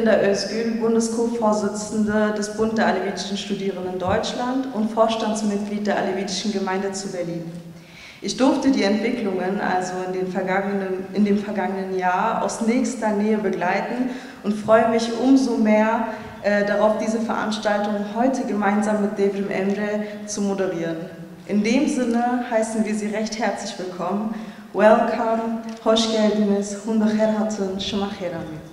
Linda Özgül, Bundesco-Vorsitzende des Bund der alevitischen Studierenden Deutschland und Vorstandsmitglied der alevitischen Gemeinde zu Berlin. Ich durfte die Entwicklungen also in dem vergangenen Jahr aus nächster Nähe begleiten und freue mich umso mehr darauf, diese Veranstaltung heute gemeinsam mit Devrim Emre zu moderieren. In dem Sinne heißen wir Sie recht herzlich willkommen. Welcome, hoş geldiniz, Hunde Khair Shema Khairami.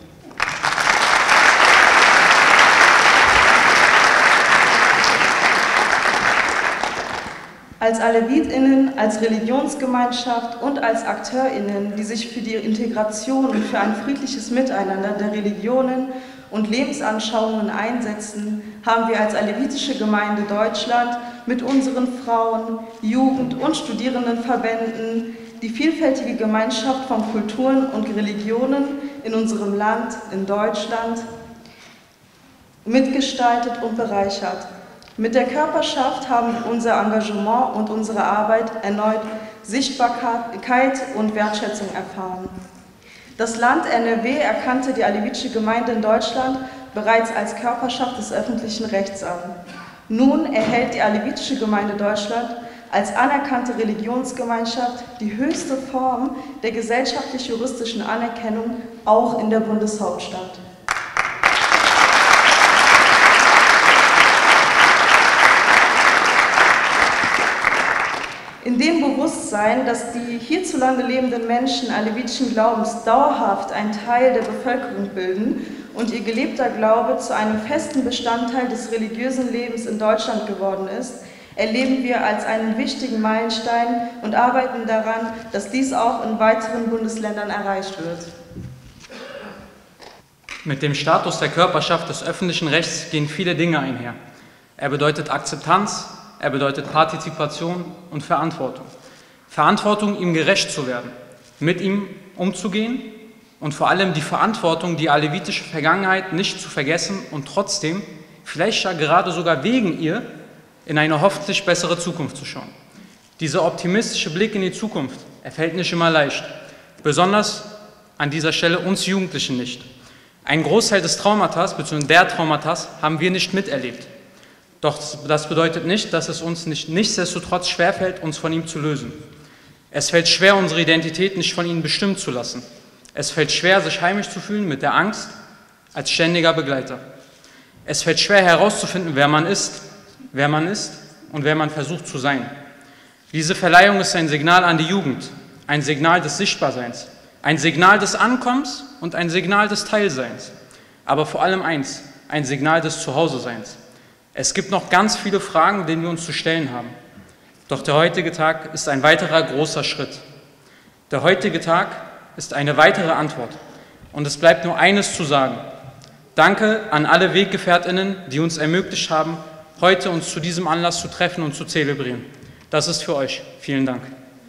Als AlevitInnen, als Religionsgemeinschaft und als AkteurInnen, die sich für die Integration und für ein friedliches Miteinander der Religionen und Lebensanschauungen einsetzen, haben wir als alevitische Gemeinde Deutschland mit unseren Frauen-, Jugend- und Studierendenverbänden die vielfältige Gemeinschaft von Kulturen und Religionen in unserem Land, in Deutschland, mitgestaltet und bereichert. Mit der Körperschaft haben wir unser Engagement und unsere Arbeit erneut Sichtbarkeit und Wertschätzung erfahren. Das Land NRW erkannte die alevitische Gemeinde in Deutschland bereits als Körperschaft des öffentlichen Rechts an. Nun erhält die alevitische Gemeinde Deutschland als anerkannte Religionsgemeinschaft die höchste Form der gesellschaftlich-juristischen Anerkennung auch in der Bundeshauptstadt. In dem Bewusstsein, dass die hierzulande lebenden Menschen alevitischen Glaubens dauerhaft einen Teil der Bevölkerung bilden und ihr gelebter Glaube zu einem festen Bestandteil des religiösen Lebens in Deutschland geworden ist, erleben wir als einen wichtigen Meilenstein und arbeiten daran, dass dies auch in weiteren Bundesländern erreicht wird. Mit dem Status der Körperschaft des öffentlichen Rechts gehen viele Dinge einher. Er bedeutet Akzeptanz, er bedeutet Partizipation und Verantwortung. Verantwortung, ihm gerecht zu werden, mit ihm umzugehen und vor allem die Verantwortung, die alevitische Vergangenheit nicht zu vergessen und trotzdem, vielleicht ja gerade sogar wegen ihr, in eine hoffentlich bessere Zukunft zu schauen. Dieser optimistische Blick in die Zukunft, er fällt nicht immer leicht, besonders an dieser Stelle uns Jugendlichen nicht. Ein Großteil des Traumatas bzw. der Traumatas haben wir nicht miterlebt. Doch das bedeutet nicht, dass es uns nichtsdestotrotz schwerfällt, uns von ihm zu lösen. Es fällt schwer, unsere Identität nicht von ihnen bestimmen zu lassen. Es fällt schwer, sich heimisch zu fühlen mit der Angst als ständiger Begleiter. Es fällt schwer herauszufinden, wer man ist und wer man versucht zu sein. Diese Verleihung ist ein Signal an die Jugend, ein Signal des Sichtbarseins, ein Signal des Ankommens und ein Signal des Teilseins. Aber vor allem eins, ein Signal des Zuhause-Seins. Es gibt noch ganz viele Fragen, denen wir uns zu stellen haben. Doch der heutige Tag ist ein weiterer großer Schritt. Der heutige Tag ist eine weitere Antwort. Und es bleibt nur eines zu sagen. Danke an alle WeggefährtInnen, die uns ermöglicht haben, heute uns zu diesem Anlass zu treffen und zu zelebrieren. Das ist für euch. Vielen Dank.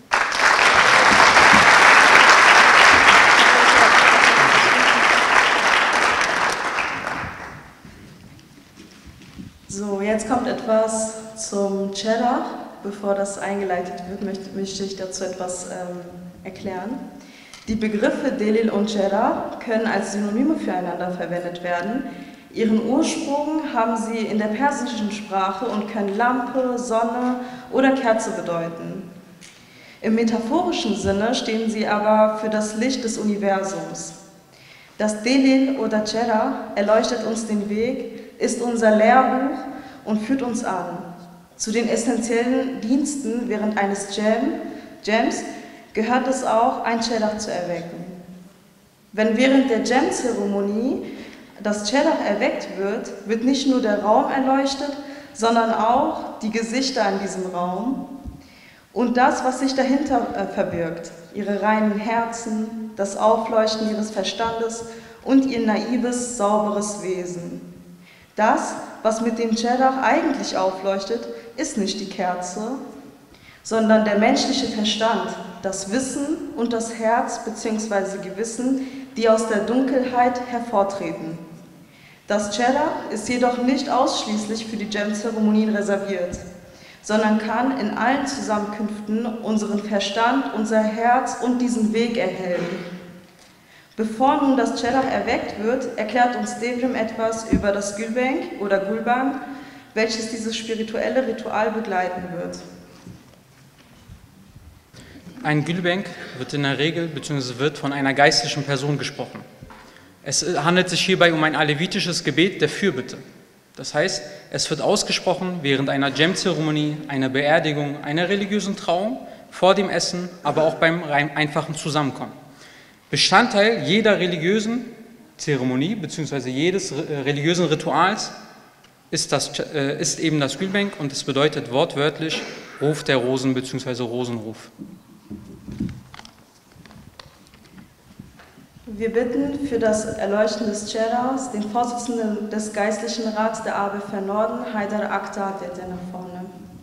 So, jetzt kommt etwas zum Cheddar. Bevor das eingeleitet wird, möchte ich dazu etwas erklären. Die Begriffe Delil und Cheddar können als Synonyme füreinander verwendet werden. Ihren Ursprung haben sie in der persischen Sprache und können Lampe, Sonne oder Kerze bedeuten. Im metaphorischen Sinne stehen sie aber für das Licht des Universums. Das Delil oder Cheddar erleuchtet uns den Weg, ist unser Lehrbuch und führt uns an. Zu den essentiellen Diensten während eines Jams gehört es auch, ein Cheddar zu erwecken. Wenn während der Jam-Zeremonie das Cheddar erweckt wird, wird nicht nur der Raum erleuchtet, sondern auch die Gesichter in diesem Raum und das, was sich dahinter verbirgt, ihre reinen Herzen, das Aufleuchten ihres Verstandes und ihr naives, sauberes Wesen. Das, was mit dem Cheddar eigentlich aufleuchtet, ist nicht die Kerze, sondern der menschliche Verstand, das Wissen und das Herz bzw. Gewissen, die aus der Dunkelheit hervortreten. Das Cheddar ist jedoch nicht ausschließlich für die Jam-Zeremonien reserviert, sondern kann in allen Zusammenkünften unseren Verstand, unser Herz und diesen Weg erhellen. Bevor nun das Cerrah erweckt wird, erklärt uns Devrim etwas über das Gülbenk oder Gulban, welches dieses spirituelle Ritual begleiten wird. Ein Gülbenk wird in der Regel bzw. wird von einer geistlichen Person gesprochen. Es handelt sich hierbei um ein alevitisches Gebet der Fürbitte. Das heißt, es wird ausgesprochen während einer Cem-Zeremonie, einer Beerdigung, einer religiösen Trauung, vor dem Essen, aber auch beim einfachen Zusammenkommen. Bestandteil jeder religiösen Zeremonie bzw. jedes religiösen Rituals ist eben das Gülbenk und es bedeutet wortwörtlich Ruf der Rosen bzw. Rosenruf. Wir bitten für das Erleuchten des Cerrahs den Vorsitzenden des Geistlichen Rats der ABF Norden, Haydar Aktar, der nach vorne.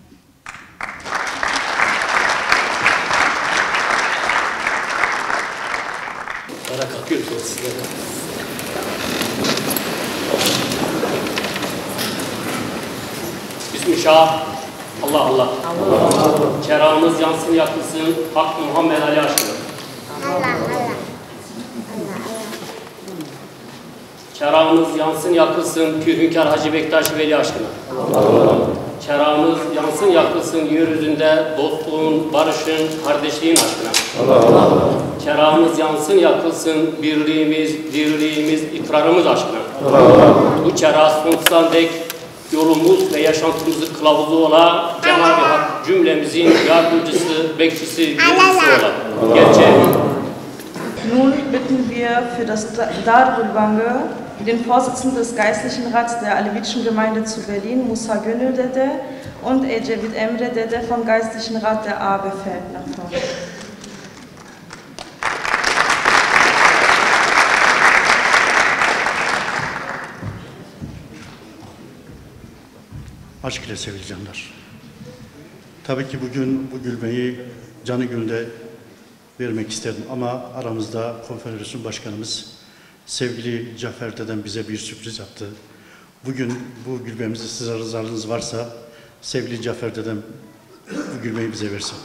Bismillah, Allah Allah. Cerrahımız yansın yakılsın, Hak Muhammed Ali aşkına. Cerrahımız yansın yakılsın, Pür Hünkâr Hacı Bektaş Veli aşkına. Cerrahımız yansın yakılsın, yeryüzünde dostluğun, barışın, kardeşliğin aşkına. Cerrahımız yansın yakılsın, birliğimiz, dirliğimiz, ikrarımız aşkına. Bu cerrah sonsuza dek yolumuz ve yaşantımızın kılavuzu ola, Cenab-ı Hak cümlemizin yardımcısı, bekçisi, gözcüsü ola. Gerçeği. Nun bitten wir für das Dar Gulbange den Vorsitzenden des Geistlichen Rats der Alevitischen Gemeinde zu Berlin, Musa Gönül Dede, und Ecevit Emre Dede vom Geistlichen Rat der ABF nach vorne. Aşk ile sevgili canlar. Tabii ki bugün bu gülmeyi canı gönülde vermek isterdim ama aramızda konfederasyon başkanımız sevgili Cafer Dedem bize bir sürpriz yaptı. Bugün bu gülmemizi size rızalığınız varsa sevgili Cafer Dedem bu gülmeyi bize versin.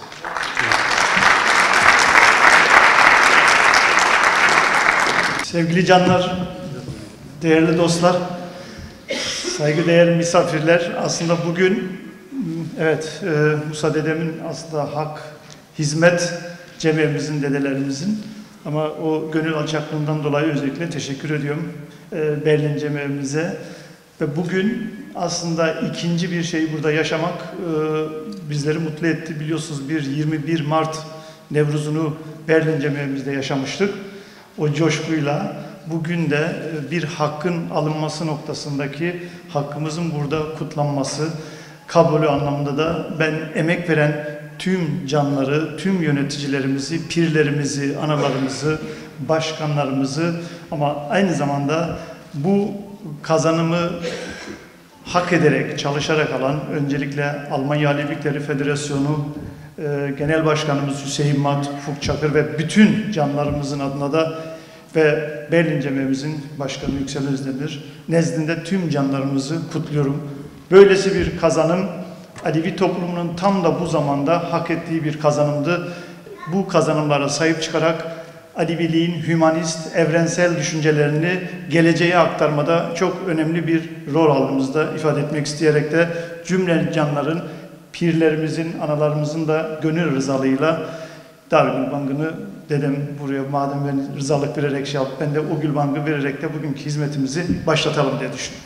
Sevgili canlar, değerli dostlar, saygıdeğer misafirler, aslında bugün evet Musa dedemin aslında hak, hizmet cemiyemizin, dedelerimizin ama o gönül alçaklığından dolayı özellikle teşekkür ediyorum Berlin cemiyemize. Ve bugün aslında ikinci bir şeyi burada yaşamak bizleri mutlu etti. Biliyorsunuz 21 Mart Nevruz'unu Berlin cemiyemizde yaşamıştık. O coşkuyla bugün de bir hakkın alınması noktasındaki hakkımızın burada kutlanması, kabulü anlamında da ben emek veren tüm canları, tüm yöneticilerimizi, pirlerimizi, analarımızı, başkanlarımızı ama aynı zamanda bu kazanımı hak ederek, çalışarak alan öncelikle Almanya Alevlikleri Federasyonu Genel Başkanımız Hüseyin Mat, Ufuk Çakır ve bütün canlarımızın adına da ve Berlin Cemiyemizin Başkanı Yüksel Özdemir nezdinde tüm canlarımızı kutluyorum. Böylesi bir kazanım Alevi toplumunun tam da bu zamanda hak ettiği bir kazanımdı. Bu kazanımlara sahip çıkarak Aleviliğin hümanist, evrensel düşüncelerini geleceğe aktarmada çok önemli bir rol aldığımızda ifade etmek isteyerek de cümle canların, pirlerimizin, analarımızın da gönül rızalığıyla Dargülbangı'nı dedem buraya madem ben rızalık vererek şey yaptı, ben de o Gülbangı vererek de bugünkü hizmetimizi başlatalım diye düşünüyorum.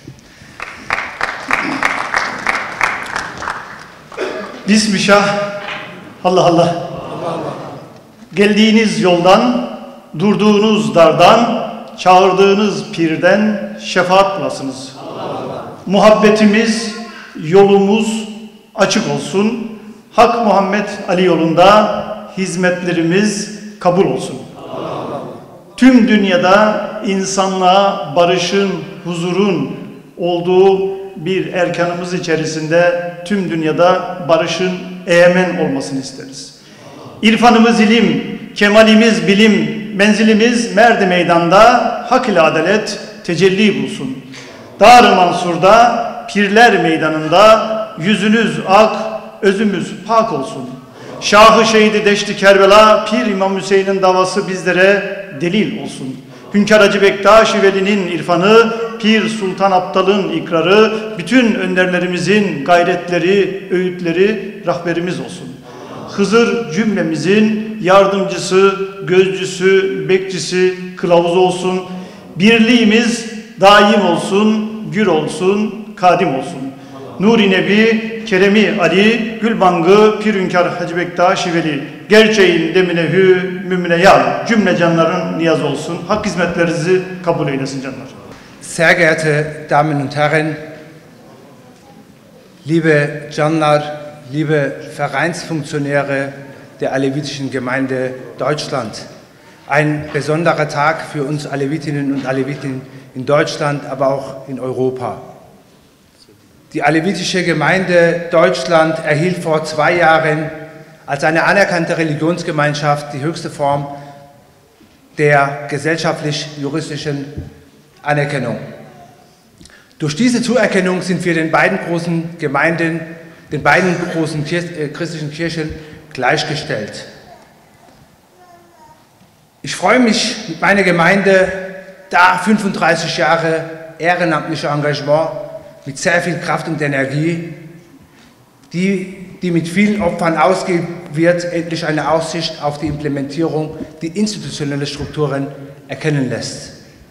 Bismillah, Allah Allah. Geldiğiniz yoldan, durduğunuz dardan, çağırdığınız pirden şefaat bulasınız. Muhabbetimiz, yolumuz açık olsun. Hak Muhammed Ali yolunda hizmetlerimiz kabul olsun. Tüm dünyada insanlığa barışın, huzurun olduğu bir erkanımız içerisinde tüm dünyada barışın egemen olmasını isteriz. İrfanımız ilim, kemalimiz bilim, menzilimiz merdi meydanda hak ile adalet tecelli bulsun. Dar-ı Mansur'da, pirler meydanında yüzünüz ak, özümüz pak olsun. Şahı şehidi deşti Kerbela, Pir İmam Hüseyin'in davası bizlere delil olsun. Hünkar Hacı Bektaş Veli'nin irfanı, Pir Sultan Abdal'ın ikrarı, bütün önderlerimizin gayretleri, öğütleri rahberimiz olsun. Hızır cümlemizin yardımcısı, gözcüsü, bekçisi, kılavuzu olsun. Birliğimiz daim olsun, gür olsun, kadim olsun. Nuri Nebi, Keremi Ali, Gülbangı, Pir Hünkar Hacı Bektaş Veli, gerçeğin deminehü, mümine yar, cümle canların niyaz olsun. Hak hizmetlerinizi kabul eylesin canlar. Sehr geehrte Damen und Herren, liebe Canlar, liebe Vereinsfunktionäre der alevitischen Gemeinde Deutschland. Ein besonderer Tag für uns Alevitinnen und Aleviten in Deutschland, aber auch in Europa. Die alevitische Gemeinde Deutschland erhielt vor 2 Jahren als eine anerkannte Religionsgemeinschaft die höchste Form der gesellschaftlich-juristischen Anerkennung. Durch diese Zuerkennung sind wir den beiden großen Gemeinden, den beiden großen christlichen Kirchen gleichgestellt. Ich freue mich mit meiner Gemeinde, da 35 Jahre ehrenamtlicher Engagement mit sehr viel Kraft und Energie, die mit vielen Opfern ausgehen wird, endlich eine Aussicht auf die Implementierung, die institutionelle Strukturen erkennen lässt.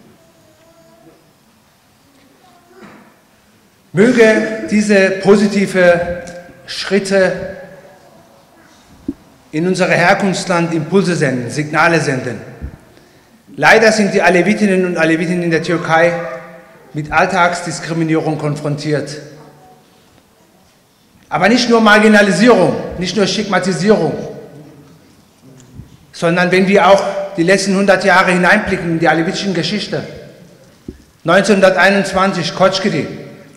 Möge diese positive Schritte in unser Herkunftsland Impulse senden, Signale senden. Leider sind die Alevitinnen und Aleviten in der Türkei mit Alltagsdiskriminierung konfrontiert. Aber nicht nur Marginalisierung, nicht nur Stigmatisierung, sondern wenn wir auch die letzten 100 Jahre hineinblicken in die alevitische Geschichte. 1921 Koçgiri,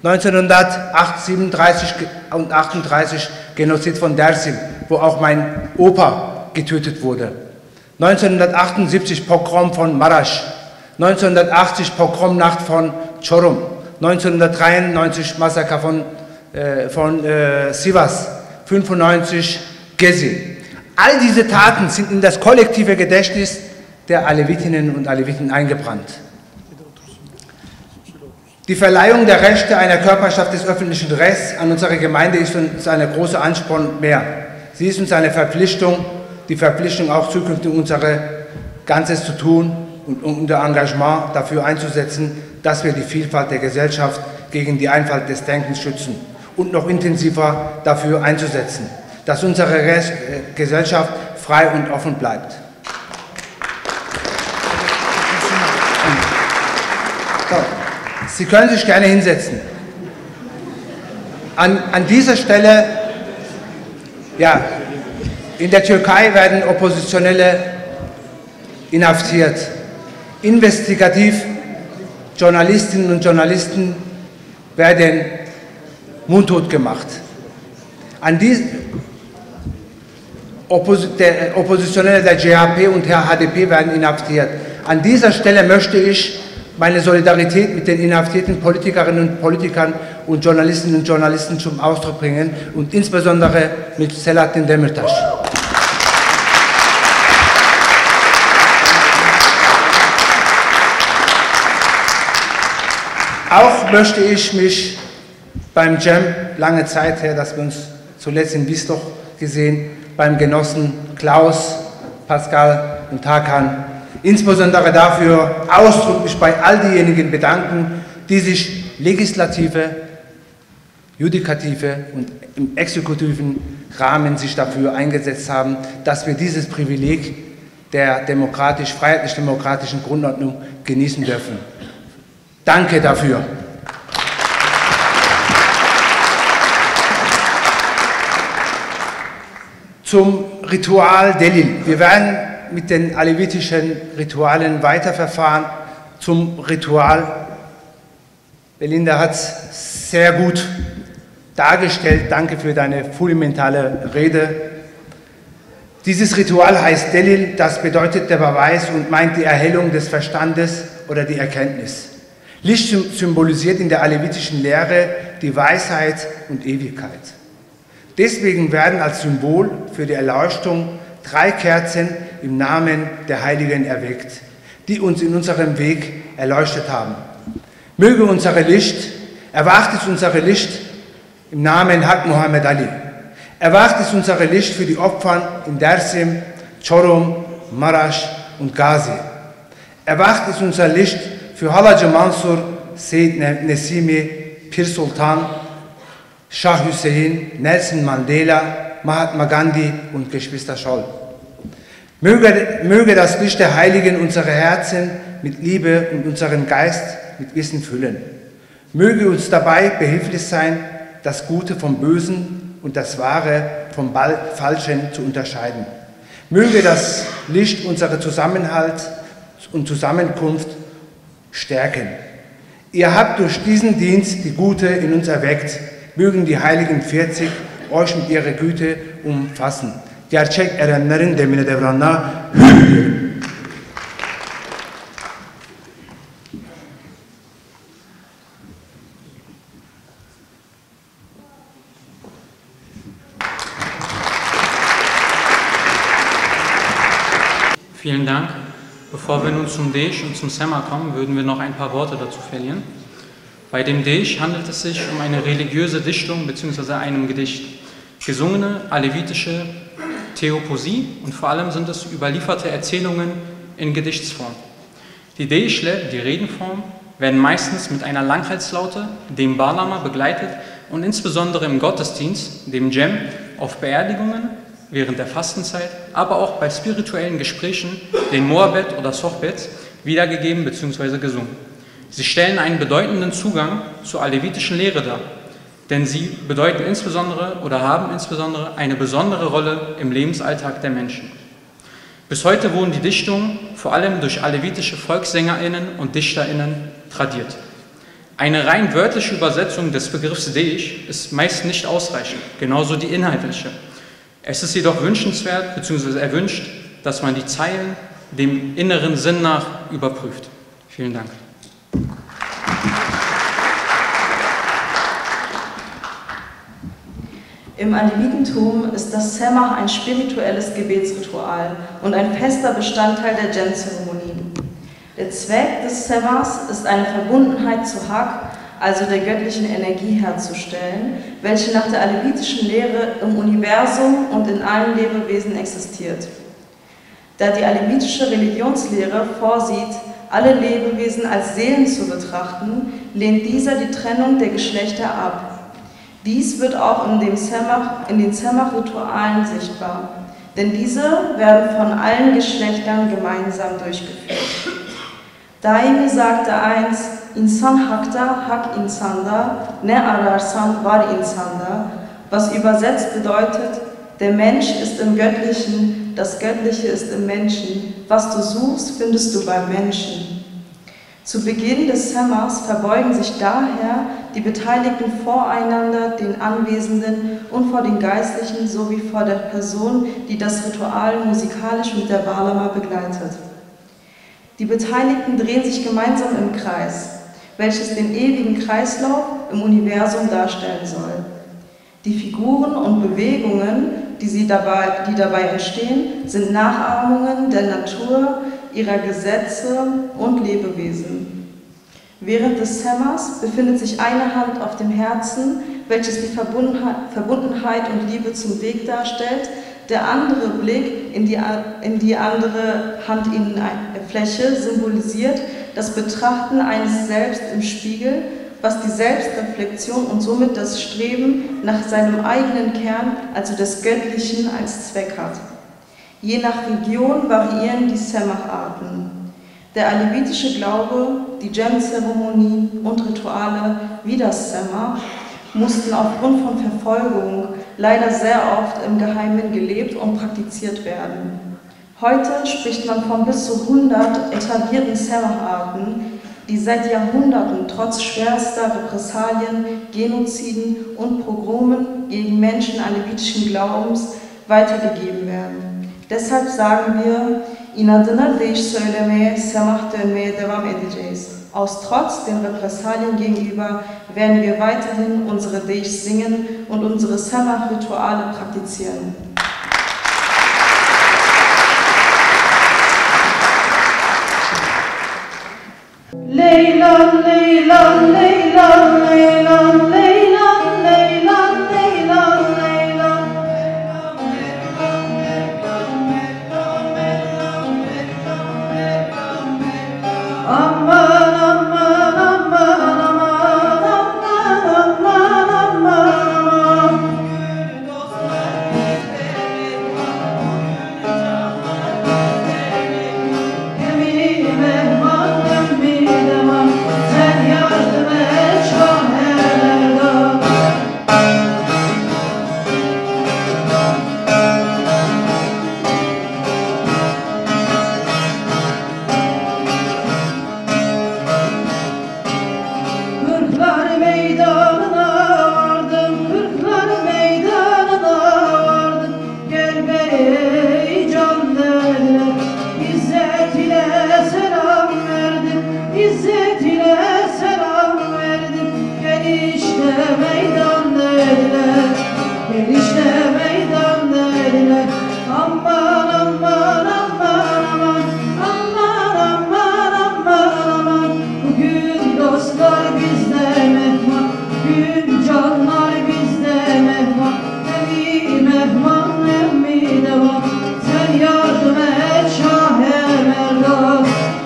1937 und 38 Genozid von Dersim, wo auch mein Opa getötet wurde. 1978 Pogrom von Maraş, 1980 Pogromnacht von Çorum, 1993 Massaker von Sivas, 95 Gezi. All diese Taten sind in das kollektive Gedächtnis der Alevitinnen und Aleviten eingebrannt. Die Verleihung der Rechte einer Körperschaft des öffentlichen Rechts an unsere Gemeinde ist uns ein großer Ansporn mehr. Sie ist uns eine Verpflichtung, die Verpflichtung auch zukünftig unser Ganzes zu tun und unser Engagement dafür einzusetzen, dass wir die Vielfalt der Gesellschaft gegen die Einfalt des Denkens schützen und noch intensiver dafür einzusetzen, dass unsere Gesellschaft frei und offen bleibt. So. Sie können sich gerne hinsetzen. An dieser Stelle, ja, in der Türkei werden Oppositionelle inhaftiert. Investigativ Journalistinnen und Journalisten werden mundtot gemacht. Der Oppositionelle der CHP und der HDP werden inhaftiert. An dieser Stelle möchte ich meine Solidarität mit den inhaftierten Politikerinnen und Politikern und Journalistinnen und Journalisten zum Ausdruck bringen und insbesondere mit Selahattin Demirtas. Auch möchte ich mich beim Cem, lange Zeit her, dass wir uns zuletzt in Wiesloch gesehen, beim Genossen Klaus, Pascal und Hakan insbesondere dafür ausdrücklich bei all diejenigen bedanken, die sich legislative, judikative und im exekutiven Rahmen sich dafür eingesetzt haben, dass wir dieses Privileg der freiheitlich-demokratischen Grundordnung genießen dürfen. Danke dafür. Zum Ritual Delil. Wir werden mit den alevitischen Ritualen weiterverfahren. Zum Ritual, Belinda hat es sehr gut dargestellt. Danke für deine fundamentale Rede. Dieses Ritual heißt Delil, das bedeutet der Beweis und meint die Erhellung des Verstandes oder die Erkenntnis. Licht symbolisiert in der alevitischen Lehre die Weisheit und Ewigkeit. Deswegen werden als Symbol für die Erleuchtung 3 Kerzen im Namen der Heiligen erweckt. die uns in unserem Weg erleuchtet haben. Möge unsere Licht, erwacht ist unsere Licht im Namen Haq Muhammad Ali. Erwacht ist unsere Licht für die Opfer in Dersim, Çorum, Maraş und Gazi. Erwacht ist unser Licht für Halacı Mansur, Seyyid Nesimi, Pir Sultan, Shah Hüseyin, Nelson Mandela, Mahatma Gandhi und Geschwister Scholl. Möge das Licht der Heiligen unsere Herzen mit Liebe und unseren Geist mit Wissen füllen. Möge uns dabei behilflich sein, das Gute vom Bösen und das Wahre vom Falschen zu unterscheiden. Möge das Licht unseren Zusammenhalt und Zusammenkunft stärken. Ihr habt durch diesen Dienst die Gute in uns erweckt. Mögen die Heiligen 40 euch mit ihrer Güte umfassen. Gerçek erenlerin demine devranına hür diyelim. Vielen Dank. Bevor wir nun zum Deesh und zum Sema kommen, würden wir noch ein paar Worte dazu verlieren. Bei dem Deesh handelt es sich um eine religiöse Dichtung bzw. einem Gedicht. Gesungene alevitische Theoposie und vor allem sind es überlieferte Erzählungen in Gedichtsform. Die Deishle, die Redenform, werden meistens mit einer Langhalslaute, dem Bağlama, begleitet und insbesondere im Gottesdienst, dem Cem, auf Beerdigungen, während der Fastenzeit, aber auch bei spirituellen Gesprächen, den Muhabbet oder Sohbet, wiedergegeben bzw. gesungen. Sie stellen einen bedeutenden Zugang zur alevitischen Lehre dar, denn sie bedeuten insbesondere oder haben insbesondere eine besondere Rolle im Lebensalltag der Menschen. Bis heute wurden die Dichtungen vor allem durch alevitische VolkssängerInnen und DichterInnen tradiert. Eine rein wörtliche Übersetzung des Begriffs Deesh ist meist nicht ausreichend, genauso die inhaltliche. Es ist jedoch wünschenswert bzw. erwünscht, dass man die Zeilen dem inneren Sinn nach überprüft. Vielen Dank. Im Alevitentum ist das Semah ein spirituelles Gebetsritual und ein fester Bestandteil der Cem-Zeremonien. Der Zweck des Semahs ist eine Verbundenheit zu Haq, also der göttlichen Energie, herzustellen, welche nach der alevitischen Lehre im Universum und in allen Lebewesen existiert. Da die alevitische Religionslehre vorsieht, alle Lebewesen als Seelen zu betrachten, lehnt dieser die Trennung der Geschlechter ab. Dies wird auch in den Semah-Ritualen sichtbar, denn diese werden von allen Geschlechtern gemeinsam durchgeführt. Daimi sagte einst, İnsan hakta, hak insanda, ne ararsan var insanda, was übersetzt bedeutet, der Mensch ist im Göttlichen, das Göttliche ist im Menschen, was du suchst, findest du beim Menschen. Zu Beginn des Semahs verbeugen sich daher die Beteiligten voreinander, den Anwesenden und vor den Geistlichen sowie vor der Person, die das Ritual musikalisch mit der Bağlama begleitet. Die Beteiligten drehen sich gemeinsam im Kreis, welches den ewigen Kreislauf im Universum darstellen soll. Die Figuren und Bewegungen, die dabei entstehen, sind Nachahmungen der Natur, ihrer Gesetze und Lebewesen. Während des Semahs befindet sich eine Hand auf dem Herzen, welches die Verbundenheit und Liebe zum Weg darstellt. Der andere Blick in die andere Handinnenfläche symbolisiert das Betrachten eines Selbst im Spiegel, was die Selbstreflexion und somit das Streben nach seinem eigenen Kern, also des Göttlichen, als Zweck hat. Je nach Region variieren die Semah-Arten. Der alevitische Glaube, die Cem-Zeremonien und Rituale wie das Semah mussten aufgrund von Verfolgung leider sehr oft im Geheimen gelebt und praktiziert werden. Heute spricht man von bis zu 100 etablierten Semah-Arten, die seit Jahrhunderten trotz schwerster Repressalien, Genoziden und Pogromen gegen Menschen alevitischen Glaubens weitergegeben werden. Deshalb sagen wir, inadına Deesh söylemeye, Semah dönmeye devam edeceğiz. Aus Trotz den Repressalien gegenüber werden wir weiterhin unsere Deesh singen und unsere Semah-Rituale praktizieren. Leylan, Leylan, Leylan, Leylan, Leylan, Leylan, Leylan, Leylan. Aman, aman, aman, aman, aman, aman, aman. Emmi mehman, emmi devam, sen yardım et şaherlerden. Kırklar meydanına vardım, kırklar meydanına vardım. Gel bey can dediler, İzzet ile selam verdim, İzzet ile selam verdim. Gel işte meydan dediler, gel işte meydan dediler. Aman aman aman aman, aman aman aman aman. Bugün dostlar bizde mehman, bugün canlar bizde mehman. Emmi mehman, emmi devam, sen yardım et Şah-ı Merdan.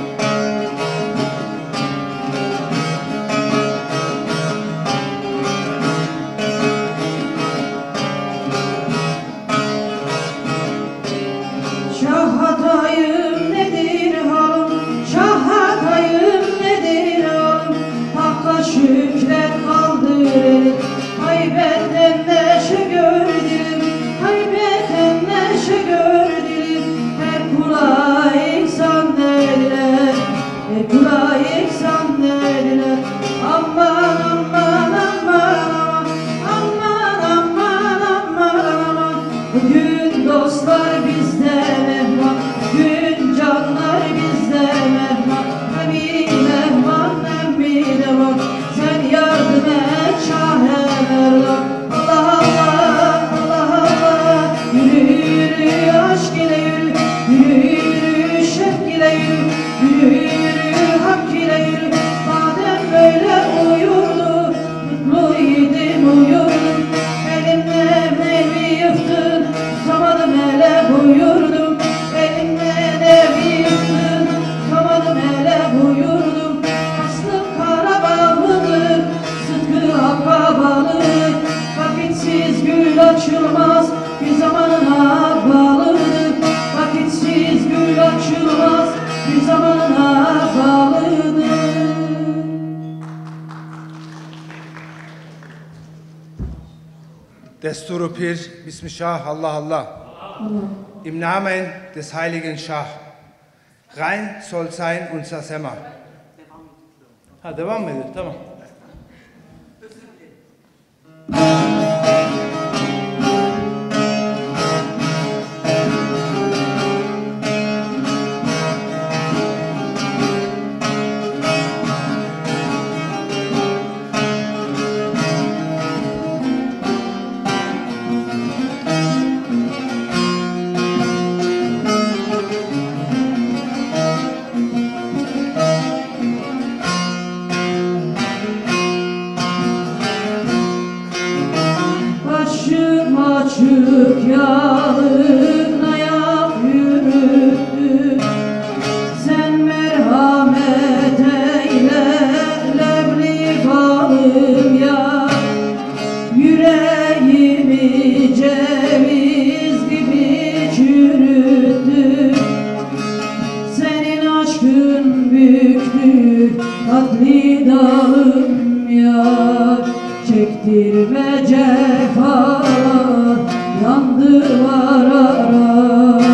Şahatayım nedir halım, şahatayım nedir halım. Hakka şükret kaldır elim, haybetten neşe gör dilim, haybetten neşe gör dilim. Her kula ihsan dediler, her kula ihsan dediler. Aman aman aman aman, aman aman aman. Bugün dostlar bizde mehman, bugün canlar bizde mehman. Emmi mehman, emmi devam, sen yardım et Şah-ı Merdan. Allah Allah, Allah Allah, yürü yürü aşk ile yürü, yürü yürü şevk ile yürü, yürü yürü hak ile yürü. Madem böyle uyurdu, mutlu idim uyurdum. Elimden evi yıktın, tutamadım hele buyurdum. Elimden evi yıktın, tutamadım hele buyurdum. Aslım kara bağlıdır, sıdkı hakka bağlıdır. Vakitsiz gül açılmaz, bir zamanına bağlıdır. Vakitsiz gül açılmaz, bir zamanına bağlıdır. Desturu Pir, Bismillah, Allah Allah. Im Namen des heiligen Schah. Rein soll sein unser Semmer. Ha, devam mı ediyor? Tamam. Başım açık yalın ayak yürüttü. Sen merhamet eyle lebli balım ya. Yüreğimi ceviz gibi çürüttü. Senin aşkın büktür tatlı dalım yar. Çektirme cefalar, yandı var ara.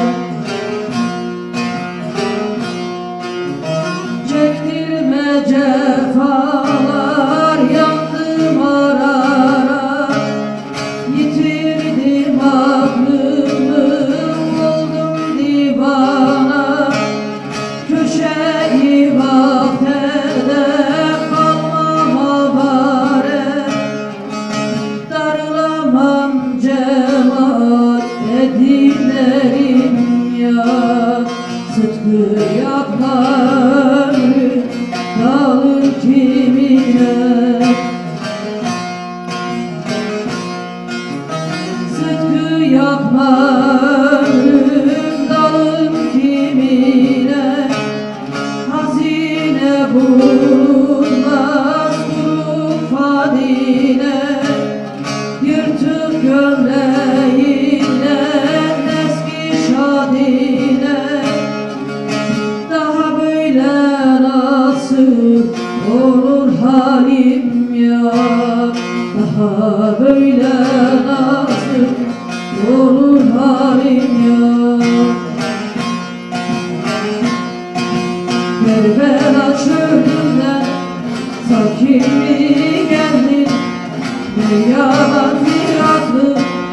Çektirme cefalar, yandı var ara. Yitirdim aklımı, oldum divana. Köşeyi vaktede kalmama bare. Darı yakmanın dalım kimine, hazine bulunmaz kuru fadine, yırtık gömleğinden eski şadine. Daha böyle nasıl olur halim ya, daha böyle nasıl olur halim ya. Kerbela çölünden sakin mi geldin, ne yalan firaklı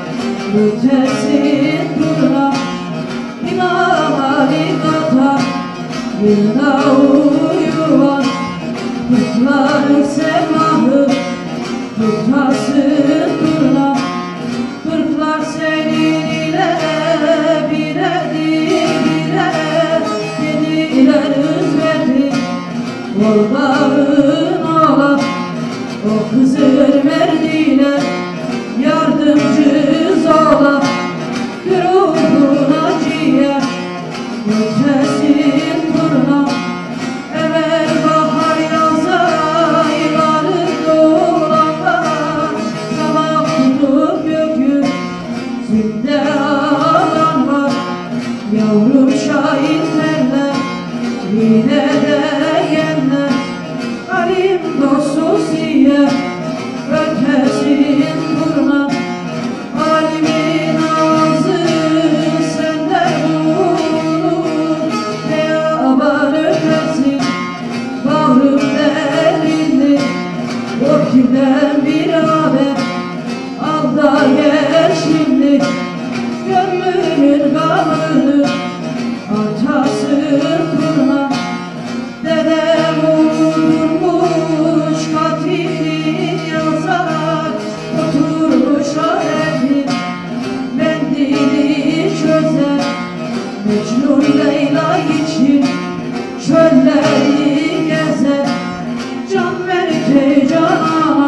ötesin durna. İmam Ali Gata yılda uyuvan, kutları semahı tutasın durna. Kırklar senin ile biredir bire, dediler üzmedi Volga'nın ola. O Kızıl Merdi'yle yardımcı zola, ruhuna ciğer ötesin durna. Evvel bahar yaz ayları dolanlar, sabah tutup gökyüzünde ağlan var. Yavrum şahitlerle yine de yenler, alim dostusiye ötesin durna. Alimin ağzı sende bulur, ne yaban ötesin bağrım derindi. O kimden bir haber al da gel şimdi, gönlünün gamını atasın turna. Dedem vurmuş katilin yazar, oturmuş alevli mendili çözer. Mecnun Leyla için çölleri gezer, can ver ki cana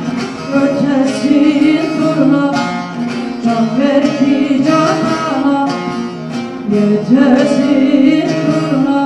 ötesin durna. Can ver ki cana ötesin durna.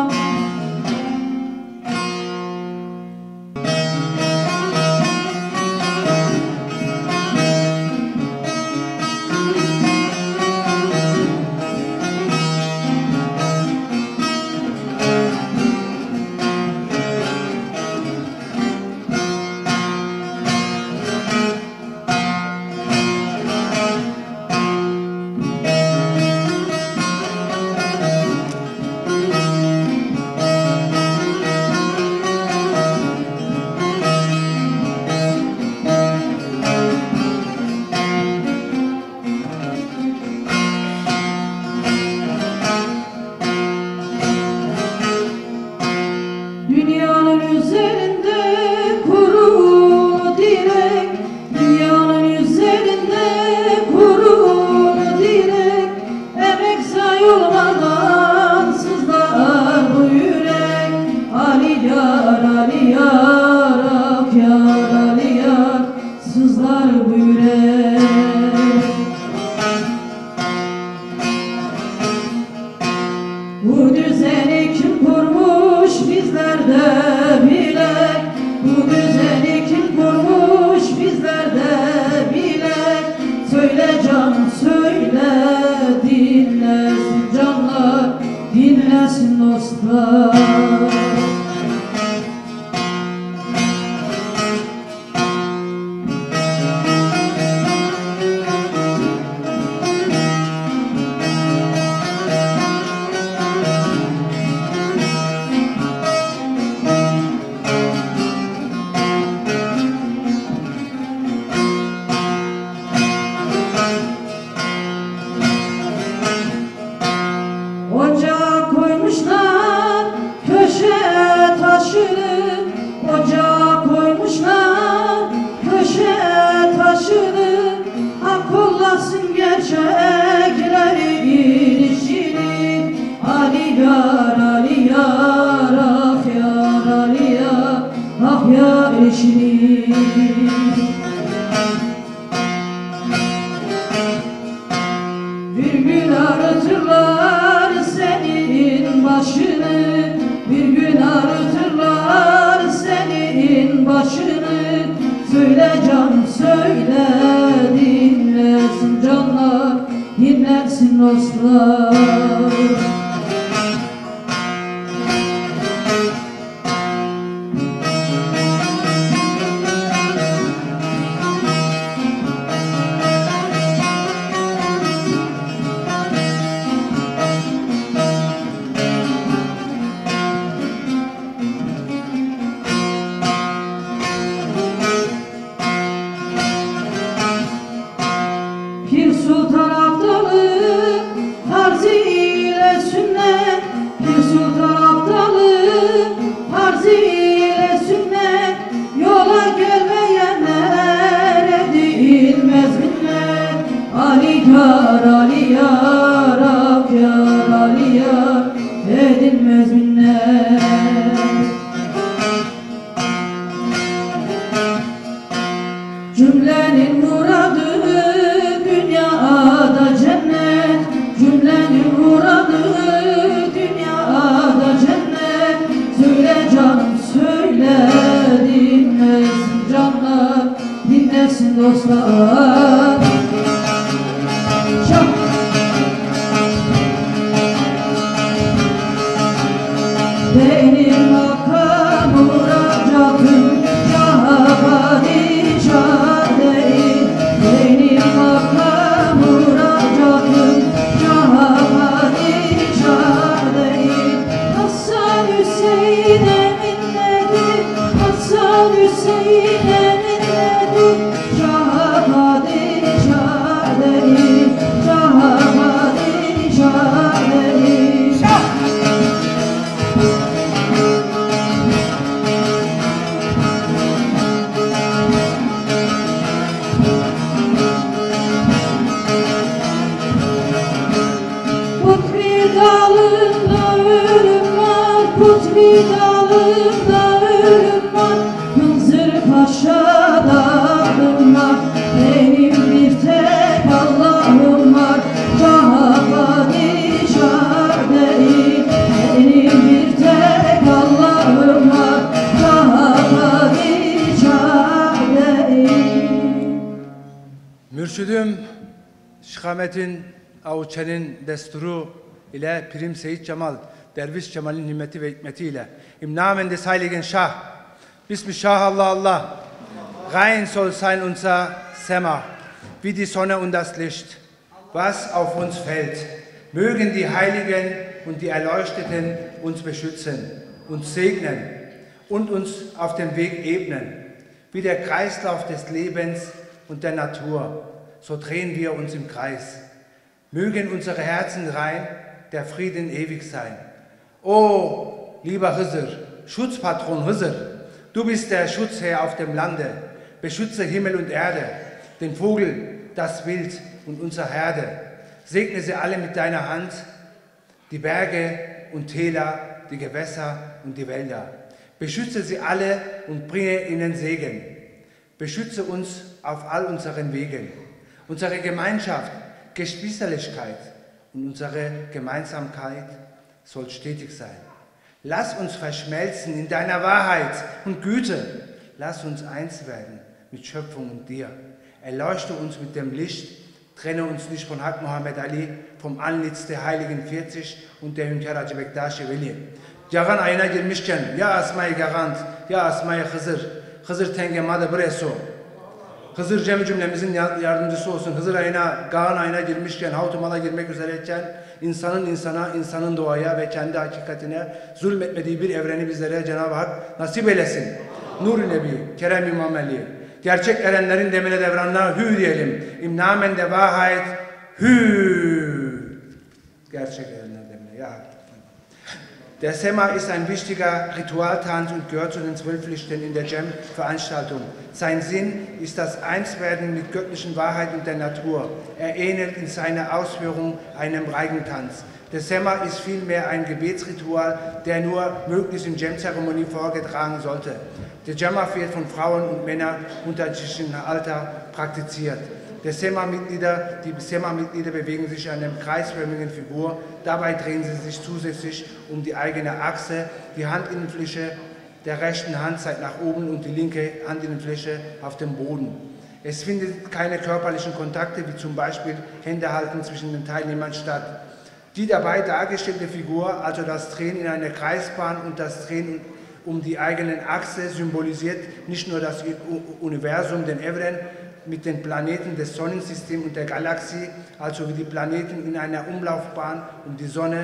Dünyanın üzerinde kurulu direk, dünyanın üzerinde kurulu direk, emek sayılmadan sızlar bu yürek. Ali yar, Ali yar, ak yar, Ali yar, sızlar bu yürek. Bu düzeni kim kurmuş bizlerde bilek, bu düzeni kim kurmuş bizlerde bilek. Söyle can söyle, dinlesin canlar, dinlesin dostlar. Ocağa koymuşlar canlar, dinlersin dostlar. Pir Sultan Abdal'ı farz ile sünnet, Pir Sultan Abdal'ı farz ile sünnet, yola gelmeyenler edilmez minnet. Ali yar, Ali yar, Afyar Ali yar, edilmez minnet. Cümlenin muradı dünyada cennet, cümlenin muradı dünyada cennet. Söyle canım söyle, dinlesin canlar, dinlesin dostlar. Şah! Benim makam müracaatım şaha padişah değil. Benim makam müracaatım şaha padişah değil. Hasan Hüseyin'e minnetim, Hasan Hüseyin'e minnetim, şaha padişah değil, şaha padişah değil. Şah! Kutbi dalında ölüm var, Kutbi dalında ölüm var, Hızır Paşa'da aklım var, benim bir tek Allah'ım var, şaha padişah değil. Benim bir tek Allah'ım var, şaha padişah değil. Mürşidim Şikamet'in Avuçen'in desturu ile Pirim Seyyid Cemal, Derviş Cemal'in himmeti ve hikmetiyle im Namen des Heiligen Schah, Bismillah Allah Allah, rein soll sein unser Semmer, wie die Sonne und das Licht, was auf uns fällt. Mögen die Heiligen und die Erleuchteten uns beschützen, uns segnen und uns auf dem Weg ebnen, wie der Kreislauf des Lebens und der Natur. So drehen wir uns im Kreis. Mögen unsere Herzen rein, der Frieden ewig sein. O lieber Hızır, Schutzpatron Hızır, du bist der Schutzherr auf dem Lande. Beschütze Himmel und Erde, den Vogel, das Wild und unsere Herde. Segne sie alle mit deiner Hand, die Berge und Täler, die Gewässer und die Wälder. Beschütze sie alle und bringe ihnen Segen. Beschütze uns auf all unseren Wegen. Unsere Gemeinschaft, Geschwisterlichkeit und unsere Gemeinsamkeit soll stetig sein. Lass uns verschmelzen in deiner Wahrheit und Güte. Lass uns eins werden mit Schöpfung und dir. Erleuchte uns mit dem Licht. Trenne uns nicht von Hak Muhammad Ali, vom Antlitz der Heiligen 40 und der Hünkar Hacı Bektaş Veli. Cagan ayına girmişken, ya Asma-i Garant, ya Asma-i Hızır, Hızır Tengemadı Breso. Hızır cümlemizin yardımcısı olsun. Hızır ayına, Gagan ayına girmişken, Havtumala girmek üzereyken, insanın insana, insanın doğaya ve kendi hakikatine zulmetmediği bir evreni bizlere Cenab-ı Hak nasip eylesin. Nur-i Nebi, Kerem İmam Ali, gerçek erenlerin demine devranına hü diyelim. İmnamen de vahayet hü. Gerçek erenler demine, ya. Der Semmer ist ein wichtiger Ritualtanz und gehört zu den 12 Pflichten in der Cem-Veranstaltung. Sein Sinn ist das Einswerden mit göttlichen Wahrheit und der Natur. Er ähnelt in seiner Ausführung einem Reigentanz. Der Semmer ist vielmehr ein Gebetsritual, der nur möglichst in Cem-Zeremonie vorgetragen sollte. Der Cemma wird von Frauen und Männern unterschiedlichen Alter praktiziert. Die Semma-Mitglieder bewegen sich in einer kreisförmigen Figur. Dabei drehen sie sich zusätzlich um die eigene Achse. Die Handinnenfläche der rechten Hand zeigt nach oben und die linke Handinnenfläche auf dem Boden. Es findet keine körperlichen Kontakte, wie zum Beispiel Händehalten zwischen den Teilnehmern statt. Die dabei dargestellte Figur, also das Drehen in einer Kreisbahn und das Drehen um die eigene Achse, symbolisiert nicht nur das Universum, den Evren, mit den Planeten des Sonnensystems und der Galaxie, also wie die Planeten in einer Umlaufbahn um die Sonne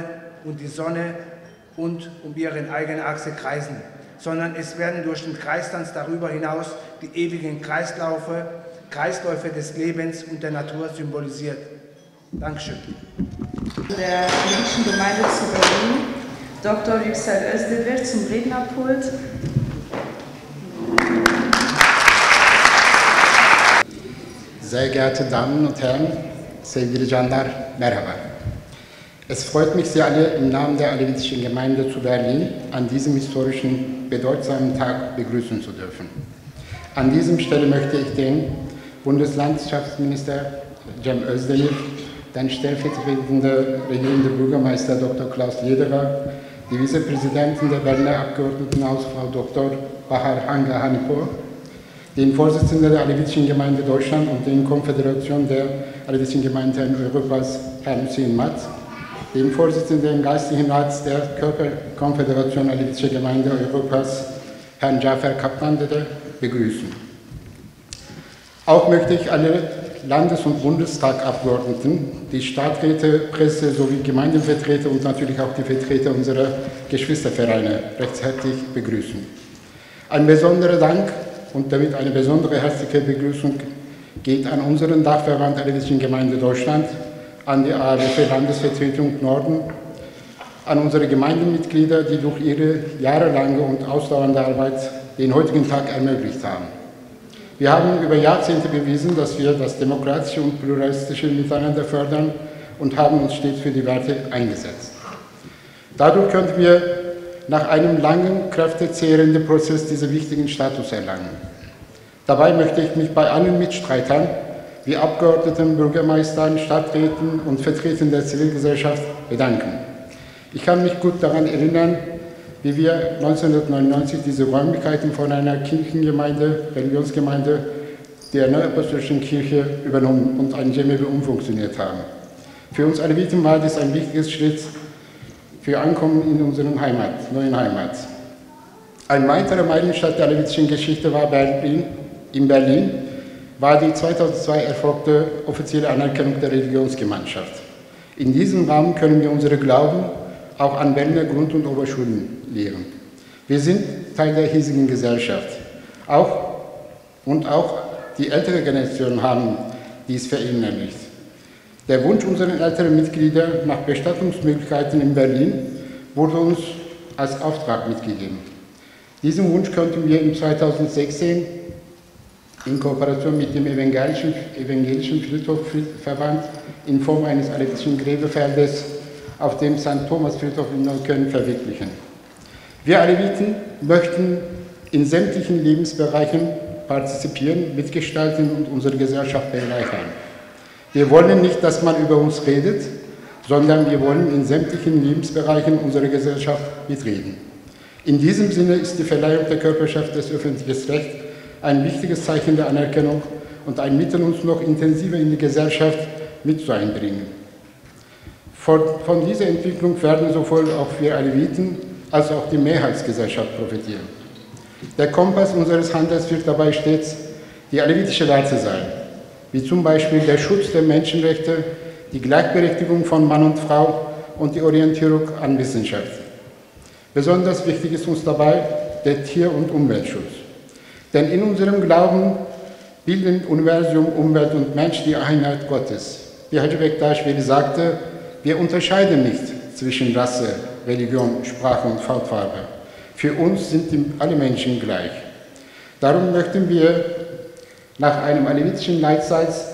und um ihre eigene Achse kreisen, sondern es werden durch den Kreistanz darüber hinaus die ewigen Kreisläufe des Lebens und der Natur symbolisiert. Dankeschön. Der jüdischen Gemeinde zu Berlin, Dr. Yüksel Özdemir zum Rednerpult. Sehr geehrte Damen und Herren, sevgili canlar, merhaba. Es freut mich, Sie alle im Namen der Alevitischen Gemeinde zu Berlin an diesem historischen, bedeutsamen Tag begrüßen zu dürfen. An dieser Stelle möchte ich den Bundeslandschaftsminister Cem Özdemir, den stellvertretenden regierende Bürgermeister Dr. Klaus Lederer, die Vizepräsidentin der Berliner Abgeordnetenhaus Frau Dr. Bahar Hanipur, den Vorsitzenden der Alevitischen Gemeinde Deutschland und den Konföderation der Alevitischen Gemeinden Europas, Herrn Hüseyin Mat, den Vorsitzenden Geistlichen Rats der Körperkonföderation Alevitische Gemeinde Europas, Herrn Cafer Kaplandede, begrüßen. Auch möchte ich alle Landes- und Bundestagabgeordneten, die Stadträte, Presse sowie Gemeindevertreter und natürlich auch die Vertreter unserer Geschwistervereine recht herzlich begrüßen. Ein besonderer Dank und damit eine besondere herzliche Begrüßung geht an unseren Dachverband Alevitischen Gemeinde Deutschland, an die ALV Landesvertretung Norden, an unsere Gemeindemitglieder, die durch ihre jahrelange und ausdauernde Arbeit den heutigen Tag ermöglicht haben. Wir haben über Jahrzehnte bewiesen, dass wir das demokratische und pluralistische Miteinander fördern und haben uns stets für die Werte eingesetzt. Dadurch könnten wir nach einem langen, kräftezehrenden Prozess diesen wichtigen Status erlangen. Dabei möchte ich mich bei allen Mitstreitern, wie Abgeordneten, Bürgermeistern, Stadträten und Vertretern der Zivilgesellschaft bedanken. Ich kann mich gut daran erinnern, wie wir 1999 diese Räumlichkeiten von einer Kirchengemeinde, Religionsgemeinde der Neuapostolischen Kirche übernommen und ein Cemeve umfunktioniert haben. Für uns Aleviten war dies ein wichtiges Schritt für Ankommen in unsere neuen Heimat. Ein weiterer Meilenstein der alevitischen Geschichte war in Berlin war die 2002 erfolgte offizielle Anerkennung der Religionsgemeinschaft. In diesem Rahmen können wir unsere Glauben auch an Berliner Grund- und Oberschulen lehren. Wir sind Teil der hiesigen Gesellschaft. Auch die ältere Generation haben dies verinnerlicht. Der Wunsch unserer älteren Mitglieder nach Bestattungsmöglichkeiten in Berlin wurde uns als Auftrag mitgegeben. Diesen Wunsch konnten wir im 2016 in Kooperation mit dem Evangelischen Friedhofverband in Form eines alevitischen Gräberfeldes auf dem St. Thomas Friedhof in Neukölln verwirklichen. Wir Aleviten möchten in sämtlichen Lebensbereichen partizipieren, mitgestalten und unsere Gesellschaft bereichern. Wir wollen nicht, dass man über uns redet, sondern wir wollen in sämtlichen Lebensbereichen unserer Gesellschaft mitreden. In diesem Sinne ist die Verleihung der Körperschaft des öffentlichen Rechts ein wichtiges Zeichen der Anerkennung und ein Mittel, uns noch intensiver in die Gesellschaft mitzueinbringen. Von dieser Entwicklung werden sowohl auch wir Aleviten als auch die Mehrheitsgesellschaft profitieren. Der Kompass unseres Handels wird dabei stets die alevitische Werte sein, wie zum Beispiel der Schutz der Menschenrechte, die Gleichberechtigung von Mann und Frau und die Orientierung an Wissenschaft. Besonders wichtig ist uns dabei der Tier- und Umweltschutz. Denn in unserem Glauben bilden Universum, Umwelt und Mensch die Einheit Gottes. Wie Hacı Bektaş Veli sagte, wir unterscheiden nicht zwischen Rasse, Religion, Sprache und Hautfarbe. Für uns sind alle Menschen gleich. Darum möchten wir nach einem alevitischen Leitsatz,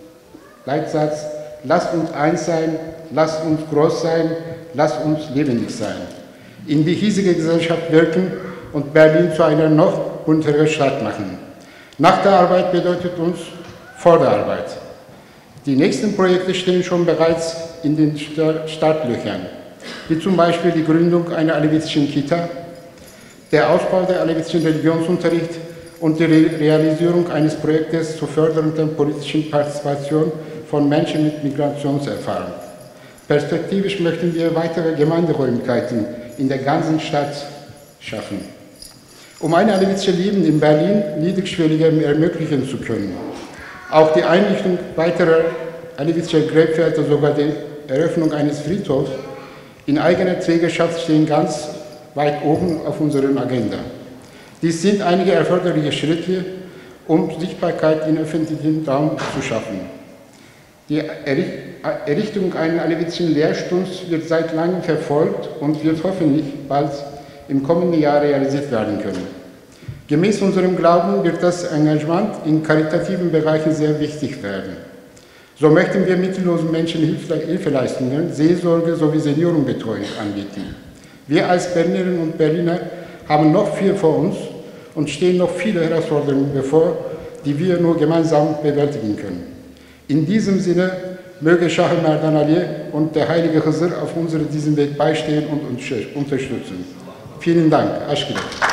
lasst uns eins sein, lasst uns groß sein, lasst uns lebendig sein, in die hiesige Gesellschaft wirken und Berlin zu einer noch bunteren Stadt machen. Nach der Arbeit bedeutet uns vor der Arbeit. Die nächsten Projekte stehen schon bereits in den Startlöchern, wie zum Beispiel die Gründung einer alevitischen Kita, der Ausbau der alevitischen Religionsunterricht, und die Realisierung eines Projektes zur Förderung der politischen Partizipation von Menschen mit Migrationserfahrung. Perspektivisch möchten wir weitere Gemeinderäumlichkeiten in der ganzen Stadt schaffen. Um ein alevitisches Leben in Berlin niedrigschwelliger ermöglichen zu können. Auch die Einrichtung weiterer alevitischer Gräbfelder, sogar die Eröffnung eines Friedhofs in eigener Trägerschaft stehen ganz weit oben auf unserer Agenda. Dies sind einige erforderliche Schritte, um Sichtbarkeit im öffentlichen Raum zu schaffen. Die Errichtung eines alevitischen Lehrstuhls wird seit langem verfolgt und wird hoffentlich bald im kommenden Jahr realisiert werden können. Gemäß unserem Glauben wird das Engagement in karitativen Bereichen sehr wichtig werden. So möchten wir mittellosen Menschen Hilfeleistungen, Seelsorge sowie Seniorenbetreuung anbieten. Wir als Berlinerinnen und Berliner haben noch viel vor uns und stehen noch viele Herausforderungen bevor, die wir nur gemeinsam bewältigen können. In diesem Sinne möge Shah Merdan Ali und der heilige Hızır auf diesem Weg beistehen und uns unterstützen. Vielen Dank. Aşkına.